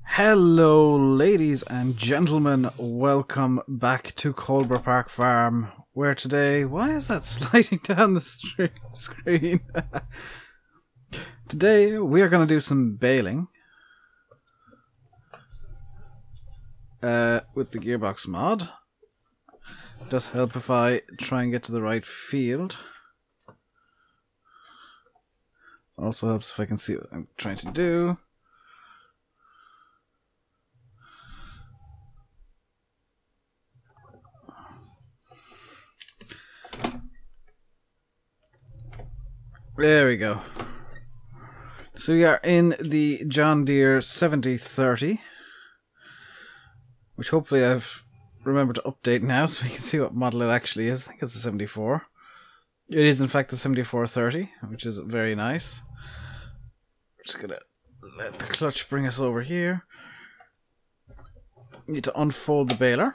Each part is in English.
Hello, ladies and gentlemen. Welcome back to Colborough Park Farm. Where today, why is that sliding down the screen? Today, we are going to do some baling with the gearbox mod. It does help if I try and get to the right field. Also helps if I can see what I'm trying to do. There we go. So we are in the John Deere 7030, which hopefully I've remembered to update now so we can see what model it actually is. I think it's the 74. It is in fact the 7430, which is very nice. I'm just gonna let the clutch bring us over here. Need to unfold the baler.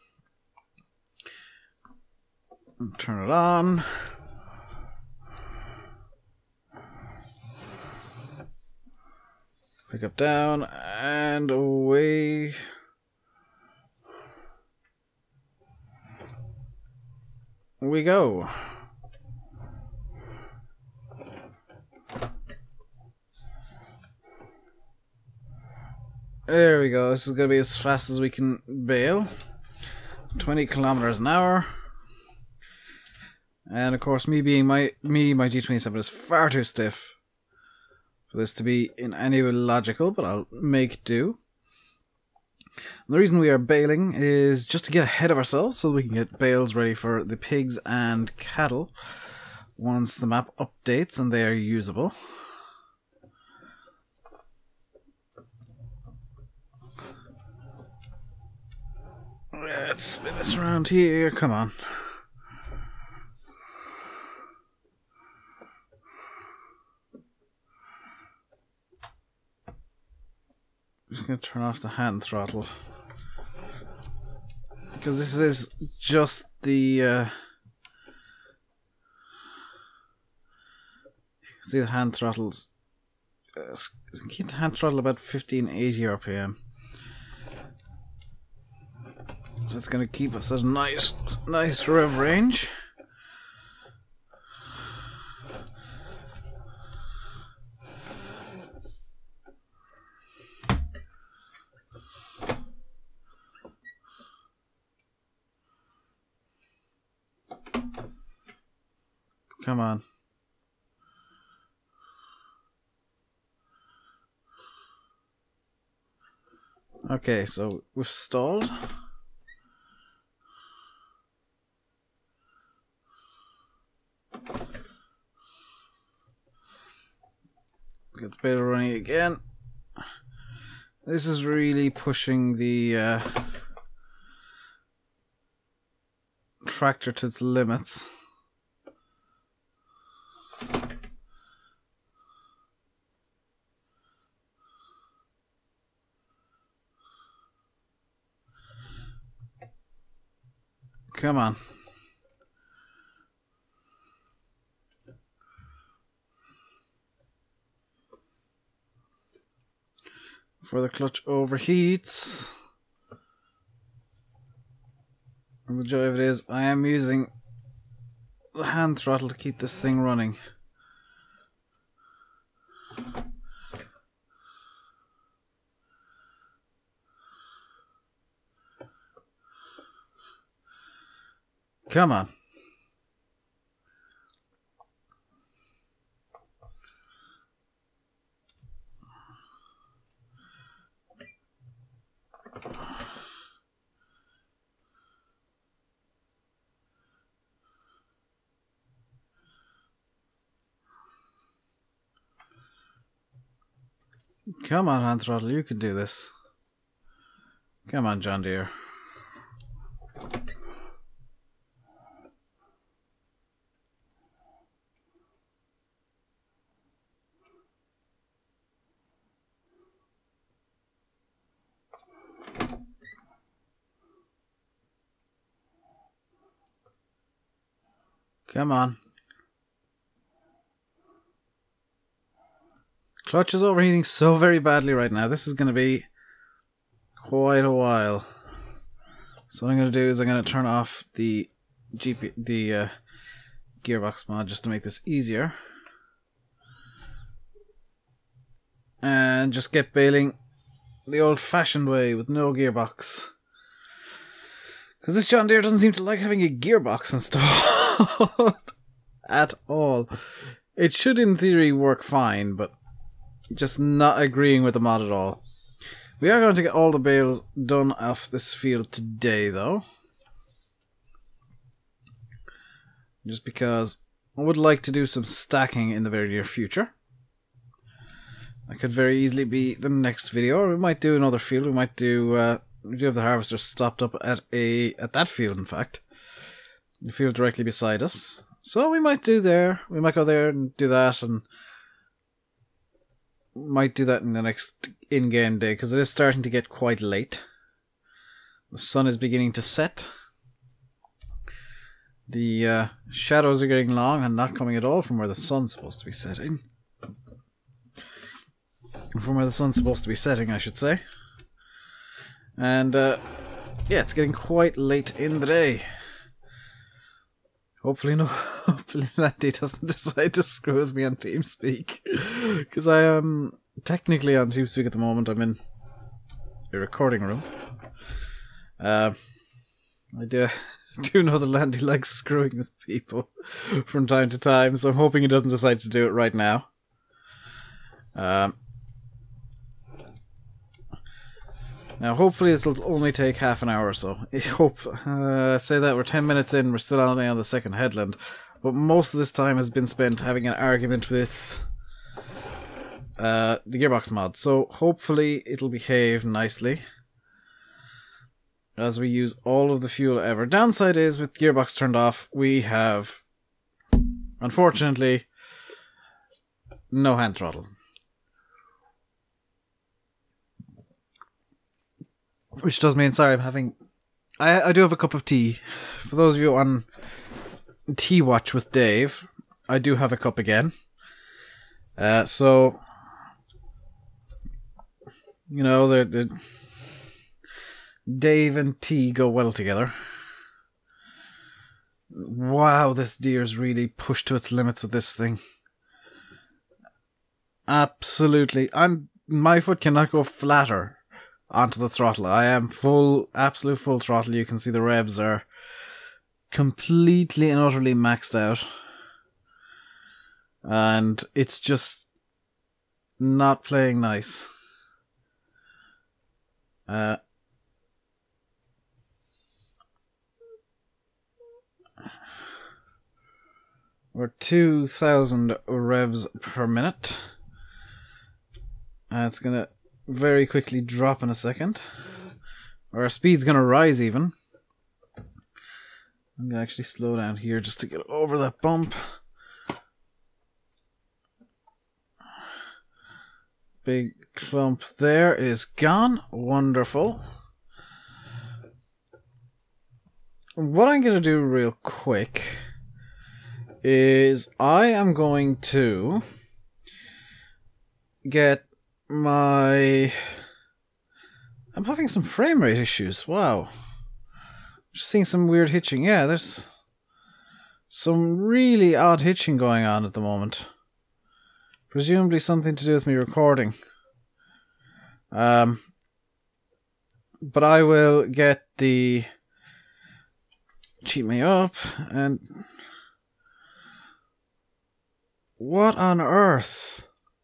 Turn it on. Pick up down, and away we go. There we go. This is going to be as fast as we can bale. 20 kilometers an hour. And of course, my G27 is far too stiff for this to be in any way logical, but I'll make do. And the reason we are baling is just to get ahead of ourselves so we can get bales ready for the pigs and cattle once the map updates and they are usable. Let's spin this around here, come on. I'm just going to turn off the hand throttle because this is just the you can see the hand throttles. Keep the hand throttle about 1580 RPM, so it's going to keep us at a nice rev range. Come on. Okay, so we've stalled. Get the baler running again. This is really pushing the tractor to its limits. Come on. Before the clutch overheats. And the joy of it is I am using the hand throttle to keep this thing running. Come on. Come on, hand throttle, you can do this. Come on, John Deere. Come on. Clutch is overheating so very badly right now. This is going to be quite a while. So what I'm going to do is I'm going to turn off the gearbox mod just to make this easier. And just get baling the old-fashioned way with no gearbox. Because this John Deere doesn't seem to like having a gearbox installed at all. It should in theory work fine, but just not agreeing with the mod at all. We are going to get all the bales done off this field today though. Just because I would like to do some stacking in the very near future. That could very easily be the next video, or we might do another field. We might do we do have the harvester stopped up at that field, in fact. The field directly beside us. So we might do there. We might go there and do that, and might do that in the next in-game day, because it is starting to get quite late. The sun is beginning to set. The shadows are getting long and not coming at all from where the sun's supposed to be setting. From where the sun's supposed to be setting, I should say. And yeah, it's getting quite late in the day. Hopefully Landy doesn't decide to screw with me on TeamSpeak. Because I am technically on TeamSpeak at the moment. I'm in a recording room. I do know that Landy likes screwing with people from time to time, so I'm hoping he doesn't decide to do it right now. Now, hopefully this will only take half an hour or so. I hope, say that we're 10 minutes in, we're still only on the second headland. But most of this time has been spent having an argument with the gearbox mod. So hopefully it'll behave nicely as we use all of the fuel ever. Downside is, with gearbox turned off, we have, unfortunately, no hand throttle. Which does mean, sorry, I'm having... I do have a cup of tea. For those of you on Tea Watch with Dave, I do have a cup again. So, you know, the Dave and tea go well together. Wow, this deer's really pushed to its limits with this thing. Absolutely. My foot cannot go flatter onto the throttle. I am absolute full throttle. You can see the revs are completely and utterly maxed out. And it's just not playing nice. We're 2,000 revs per minute. It's gonna very quickly drop in a second. Or our speed's gonna rise even. I'm gonna actually slow down here just to get over that bump. Big clump there is gone. Wonderful. What I'm gonna do real quick is I am going to get I'm having some frame rate issues. Wow. Just seeing some weird hitching. Yeah, there's some really odd hitching going on at the moment. Presumably something to do with me recording. But I will get the cheat me up and what on earth?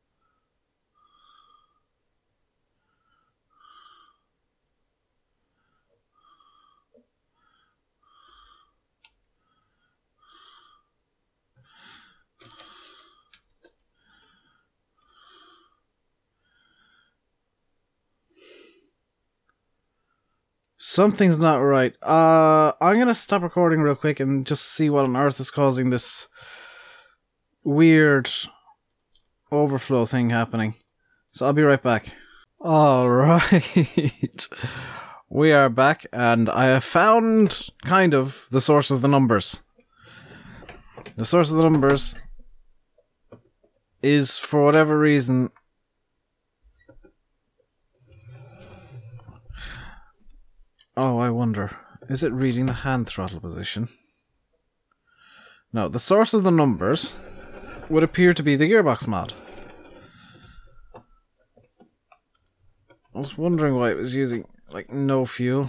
Something's not right. I'm gonna stop recording real quick and just see what on earth is causing this weird overflow thing happening. So I'll be right back. Alright. We are back and I have found, kind of, the source of the numbers. The source of the numbers is, for whatever reason, Oh, I wonder. Is it reading the hand throttle position? No, the source of the numbers would appear to be the gearbox mod. I was wondering why it was using, like, no fuel.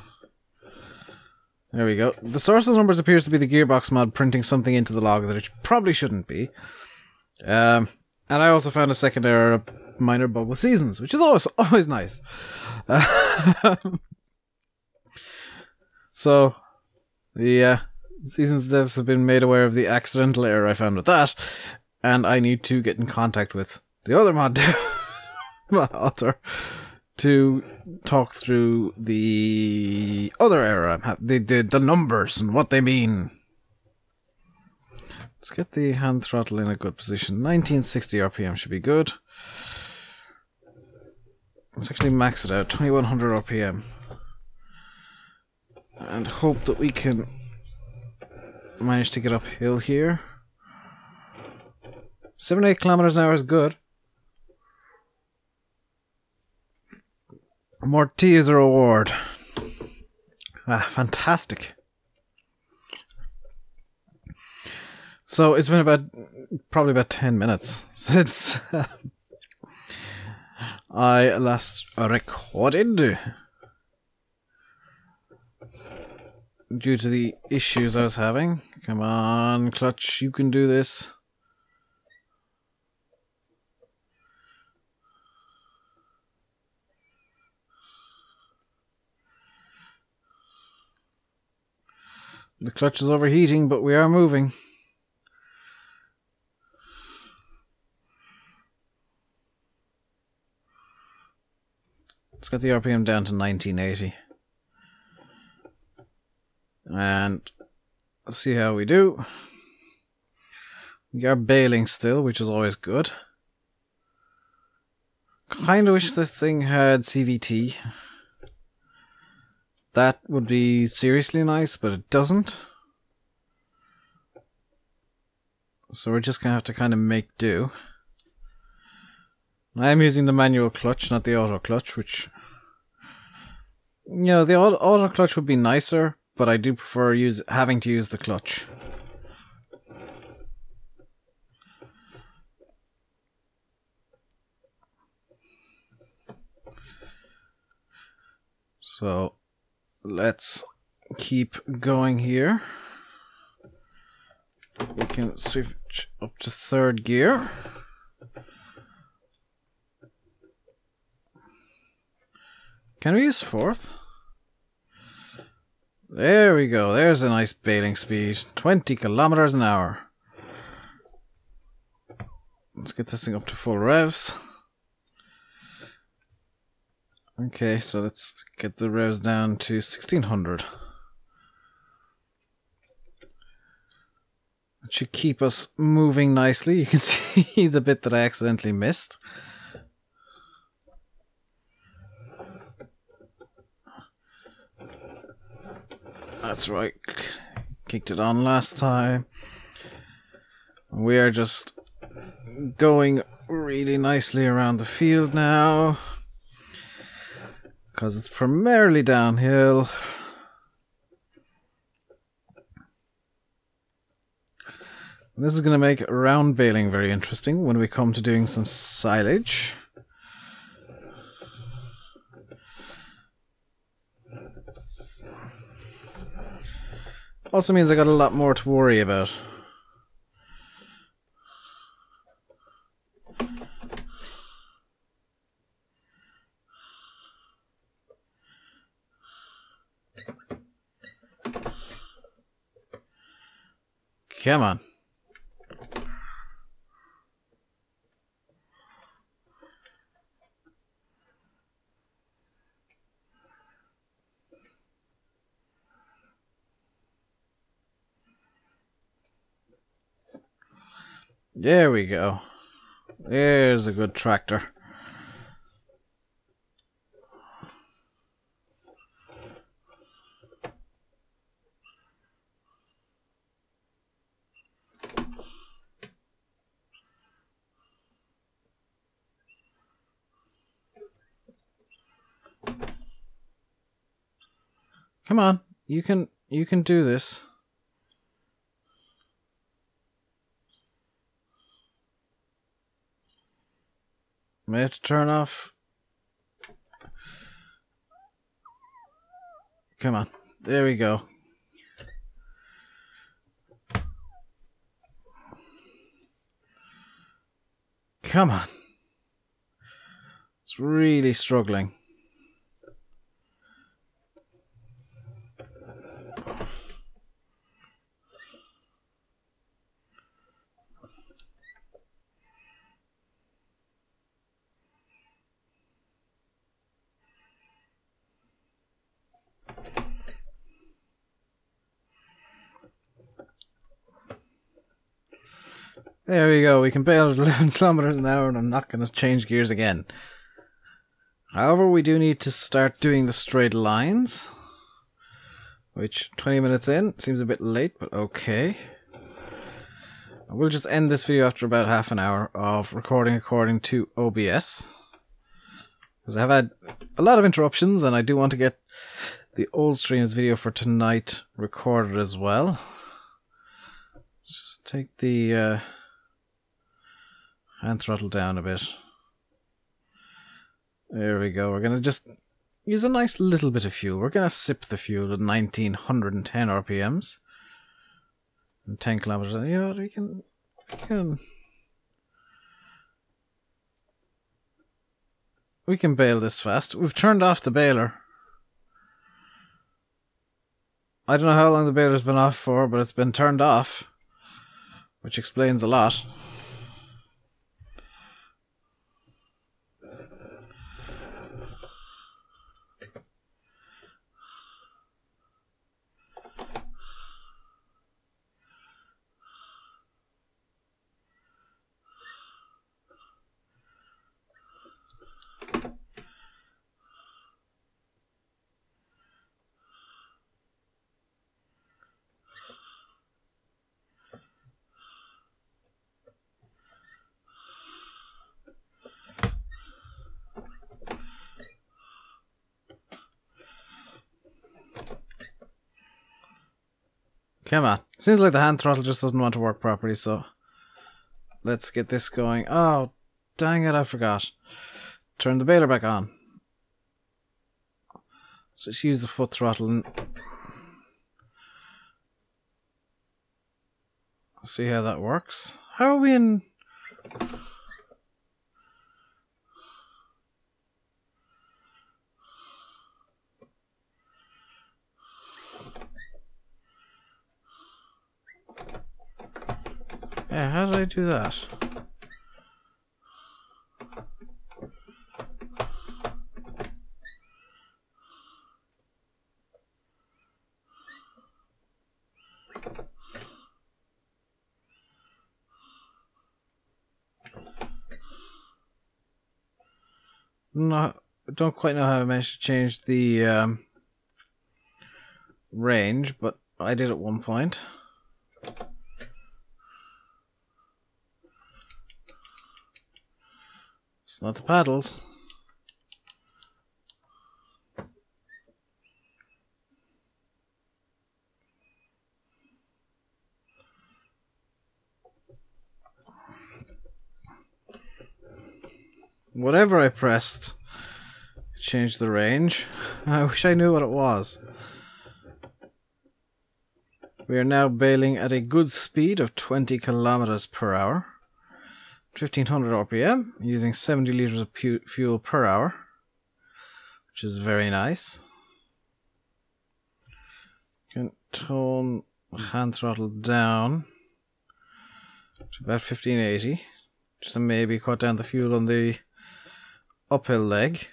There we go. The source of the numbers appears to be the gearbox mod printing something into the log that it probably shouldn't be. And I also found a second error, a minor bug with seasons, which is always nice. So, the seasons devs have been made aware of the accidental error I found with that, and I need to get in contact with the other mod author to talk through the other error, the numbers and what they mean. Let's get the hand throttle in a good position. 1960 RPM should be good. Let's actually max it out, 2100 RPM. And hope that we can manage to get uphill here. 78 kilometers an hour is good. More tea is a reward. Ah, fantastic. So it's been probably about 10 minutes since I last recorded. Due to the issues I was having. Come on, Clutch, you can do this. The clutch is overheating, but we are moving. Let's get the RPM down to 1980. And let's see how we do. We are bailing still, which is always good. Kinda wish this thing had CVT. That would be seriously nice, but it doesn't. So we're just gonna have to kind of make do. I'm using the manual clutch, not the auto clutch, which... You know, the auto clutch would be nicer, but I do prefer having to use the clutch. So let's keep going here. We can switch up to third gear. Can we use fourth? There we go. There's a nice bailing speed. 20 kilometers an hour. Let's get this thing up to full revs. Okay, so let's get the revs down to 1600. It should keep us moving nicely. You can see the bit that I accidentally missed. That's right. Kicked it on last time. We are just going really nicely around the field now. Because it's primarily downhill. This is going to make round bailing very interesting when we come to doing some silage. Also means I got a lot more to worry about. Come on. There we go. There's a good tractor. Come on, you can do this. May have to turn off. Come on, there we go. Come on. It's really struggling. There we go, we can bail at 11 kilometers an hour and I'm not going to change gears again. However, we do need to start doing the straight lines, which 20 minutes in seems a bit late, but okay. We'll just end this video after about half an hour of recording according to OBS, because I've had a lot of interruptions and I do want to get the old streams video for tonight recorded as well. Let's just take the hand throttle down a bit. There we go. We're going to just use a nice little bit of fuel. We're going to sip the fuel at 1910 RPMs. And 10 kilometers. You know, we can bail this fast. We've turned off the bailer. I don't know how long the bailer's been off for, but it's been turned off, which explains a lot. Come on. Seems like the hand throttle just doesn't want to work properly, so let's get this going. Oh, dang it, I forgot. Turn the bailer back on. So just use the foot throttle and see how that works. How are we in... Yeah, how did I do that? No, don't quite know how I managed to change the range, but I did at one point. It's not the paddles. Whatever I pressed, it changed the range. I wish I knew what it was. We are now bailing at a good speed of 20 kilometers per hour. 1500 RPM, using 70 liters of fuel per hour, which is very nice. Can tone the hand throttle down to about 1580, just to maybe cut down the fuel on the uphill leg.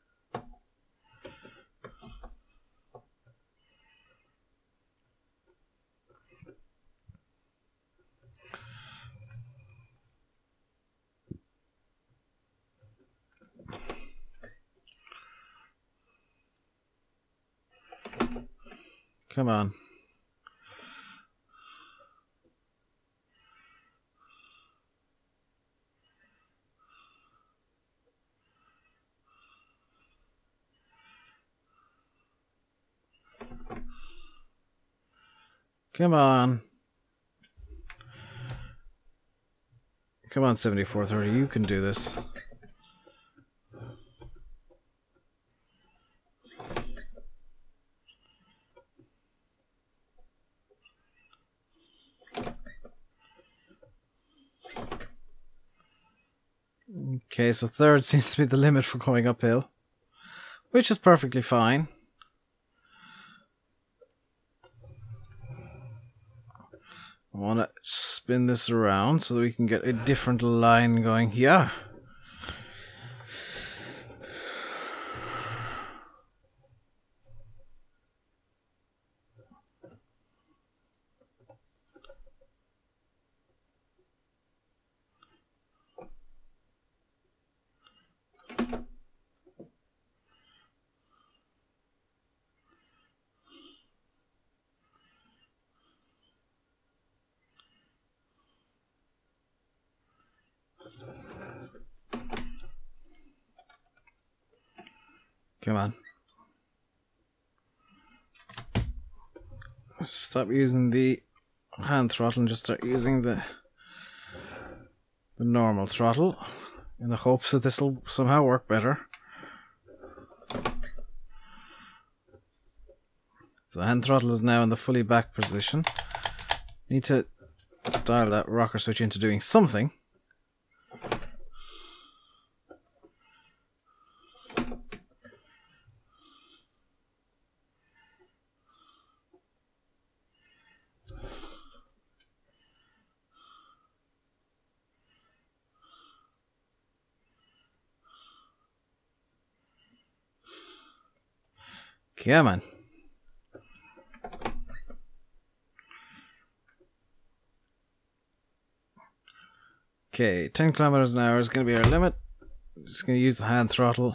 Come on. Come on. Come on, 7430, you can do this. Okay, so third seems to be the limit for going uphill, which is perfectly fine. I want to spin this around so that we can get a different line going here. Come on. Stop using the hand throttle and just start using the normal throttle in the hopes that this will somehow work better. So the hand throttle is now in the fully back position. Need to dial that rocker switch into doing something. Come on. Okay, 10 kilometers an hour is going to be our limit. Just going to use the hand throttle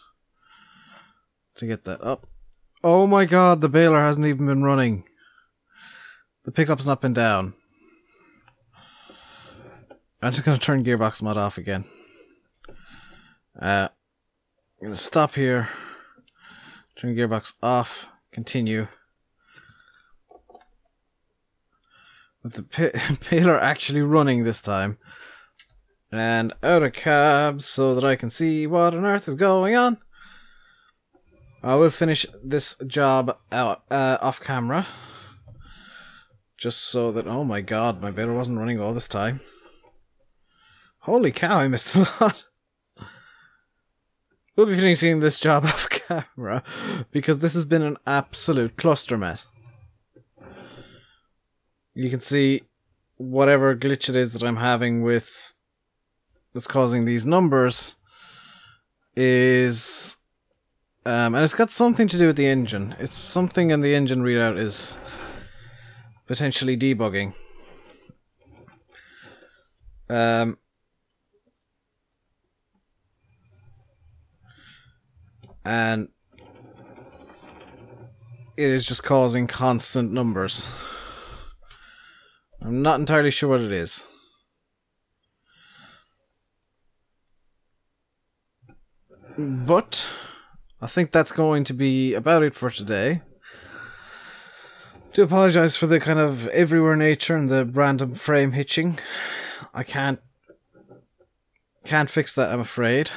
to get that up. Oh my god, the baler hasn't even been running. The pickup's not been down. I'm just going to turn gearbox mod off again. I'm going to stop here. Turn gearbox off. Continue. With the baler actually running this time. And out of cab so that I can see what on earth is going on. I will finish this job out off camera. Just so that, oh my god, my baler wasn't running all this time. Holy cow, I missed a lot. We'll be finishing this job off camera because this has been an absolute cluster mess. You can see whatever glitch it is that I'm having with that's causing these numbers is and it's got something to do with the engine. It's something in the engine readout is potentially debugging. And it is just causing constant numbers. I'm not entirely sure what it is. But I think that's going to be about it for today. Do apologize for the kind of everywhere nature and the random frame hitching. I can't fix that, I'm afraid.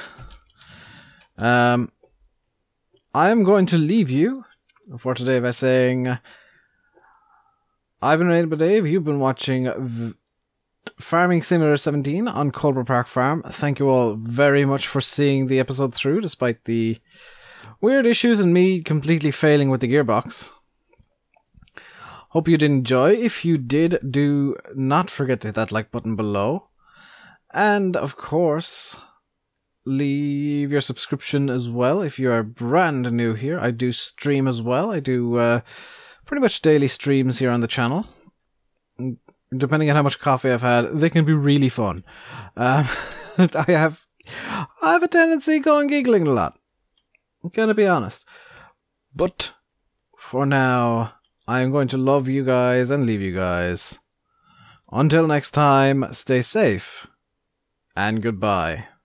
I am going to leave you for today by saying I've been Rainbow Dave. You've been watching Farming Simulator 17 on Culver Park Farm. Thank you all very much for seeing the episode through, despite the weird issues and me completely failing with the gearbox. Hope you did enjoy. If you did, do not forget to hit that like button below. And, of course, leave your subscription as well if you are brand new here. I do stream as well. I do pretty much daily streams here on the channel. Depending on how much coffee I've had, they can be really fun. I have a tendency going giggling a lot. I'm gonna be honest. But for now, I am going to love you guys and leave you guys. Until next time, stay safe and goodbye.